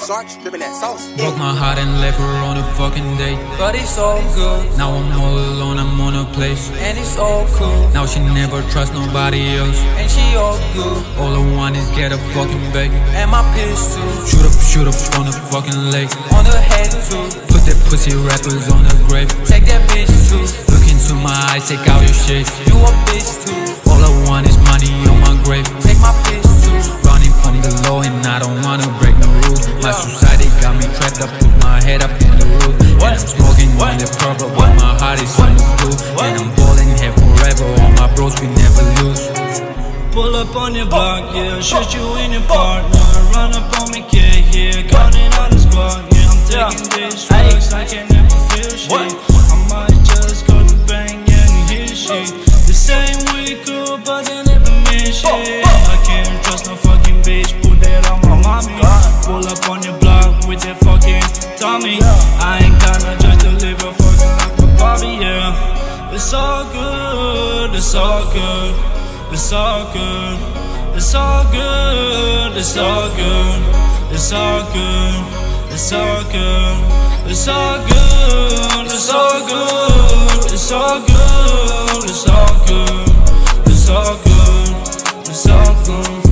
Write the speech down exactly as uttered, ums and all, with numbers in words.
Sarge, dripping that sauce. Broke my heart and left her on a fucking date, but it's all good. Now I'm all alone, I'm on a place, and it's all cool. Now she never trusts nobody else, and she all good. All I want is get a fucking bag, and my piss too. Shoot up, shoot up on the fucking lake, on the head too. Put that pussy rappers on the grave. Take that bitch too. Look into my eyes, take out your shit. You a bitch too. All I want is money on my grave. Take my piss too. Running from the law and I don't wanna break no rules. My society got me trapped up, put my head up on the roof. And I'm smoking on the purple, but my heart is on the blue. And I'm balling here forever, all my bros we never lose. Pull up on your block, yeah, shoot you in your partner. Run up on me, kid, yeah, counting on the squad. Yeah, I'm taking these drugs, I can never feel shit. I might just go to bang and hear shit. The same we cool, but they never mean shit. I can't trust no fucking bitch, put that on my mommy. Pull up on your block with that fucking Tommy. I ain't gonna just deliver fucking like a Bobby, yeah. It's all good, it's all good. It's all good, it's all good, it's all good, it's all good, it's all good, it's all good, it's all good, it's all good, it's all good, it's all good, it's all good.